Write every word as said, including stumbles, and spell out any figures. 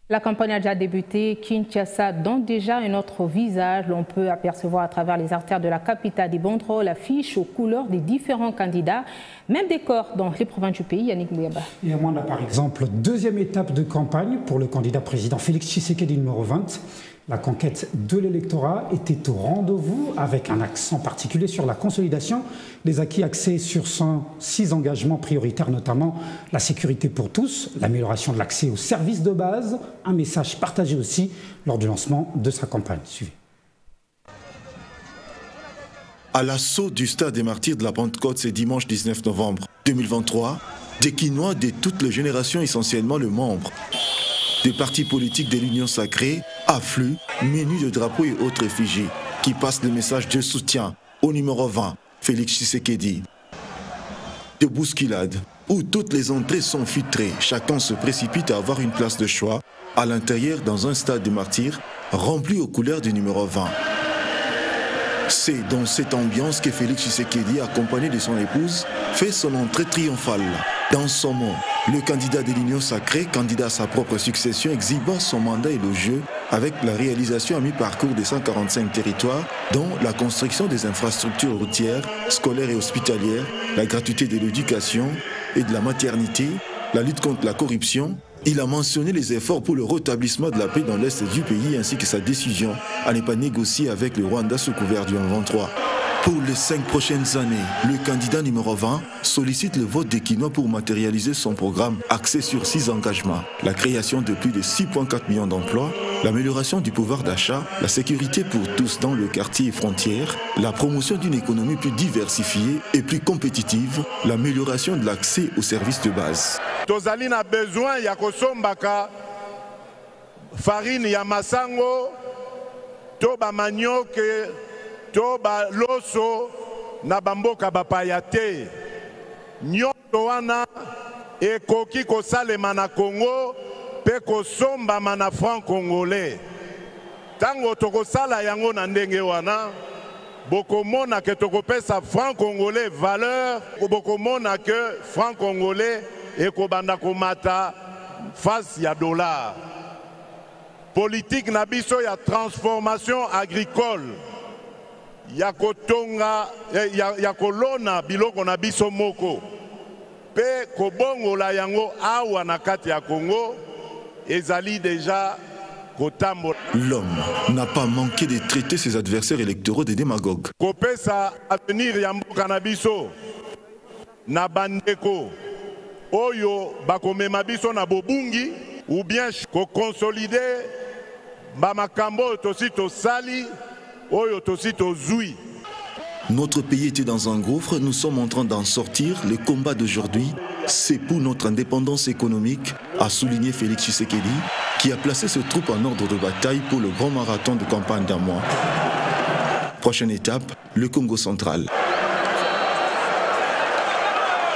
La campagne a déjà débuté. Kinshasa donne déjà un autre visage. L'on peut apercevoir à travers les artères de la capitale des Bondro l'affiche aux couleurs des différents candidats. Même décor dans les provinces du pays, Yannick Mouyaba. Et à Mwanda, par exemple, deuxième étape de campagne pour le candidat président Félix Tshisekedi numéro vingt. La conquête de l'électorat était au rendez-vous avec un accent particulier sur la consolidation des acquis axés sur cent six engagements prioritaires, notamment la sécurité pour tous, l'amélioration de l'accès aux services de base, un message partagé aussi lors du lancement de sa campagne. Suivez. À l'assaut du stade des Martyrs de la Pentecôte, c'est dimanche dix-neuf novembre deux mille vingt-trois, des Kinois de toutes les générations, essentiellement le membre des partis politiques de l'Union sacrée, affluent, menus de drapeaux et autres effigies, qui passent le message de soutien au numéro vingt, Félix Tshisekedi. De bousculades, où toutes les entrées sont filtrées, chacun se précipite à avoir une place de choix, à l'intérieur dans un stade de martyrs, rempli aux couleurs du numéro vingt. C'est dans cette ambiance que Félix Tshisekedi, accompagné de son épouse, fait son entrée triomphale. Dans son mot, le candidat de l'Union sacrée, candidat à sa propre succession, exhiba son mandat élogieux avec la réalisation à mi-parcours des cent quarante-cinq territoires, dont la construction des infrastructures routières, scolaires et hospitalières, la gratuité de l'éducation et de la maternité, la lutte contre la corruption. Il a mentionné les efforts pour le rétablissement de la paix dans l'est du pays ainsi que sa décision à ne pas négocier avec le Rwanda sous couvert du M vingt-trois. Pour les cinq prochaines années, le candidat numéro vingt sollicite le vote des Kinois pour matérialiser son programme axé sur six engagements. La création de plus de six virgule quatre millions d'emplois, l'amélioration du pouvoir d'achat, la sécurité pour tous dans le quartier et frontières, la promotion d'une économie plus diversifiée et plus compétitive, l'amélioration de l'accès aux services de base. Tozali na besoin ya kosombaka farine ya masango, to ba manioc, to ba loso na bamboka bapaya te. Nyonso wana ekoki kosalema na Congo pe kosombama na franc congolais. Tango tokosala yango na ndenge wana, bokomona ke tokopesa franc congolais valeur, bokomona ke franc congolais ekobanda komata face ya dollar. Politique na biso ya transformation agricole, ya kotonga, ya, ya kolona biloko na biso moko, pe kobongola yango awa na kati ya Congo, ezali déjà kotambo. L'homme n'a pas manqué de traiter ses adversaires électoraux des démagogues. Kopesa avenir ya mboka na biso na bandeko oyo bakomema biso na bobungi, ou bien ko consolider ba makambo tosi tosali oyo tosi tozui. Notre pays était dans un gouffre, nous sommes en train d'en sortir. Le combat d'aujourd'hui, c'est pour notre indépendance économique, a souligné Félix Tshisekedi, qui a placé ses troupes en ordre de bataille pour le grand marathon de campagne d'un mois. Prochaine étape, le Congo central.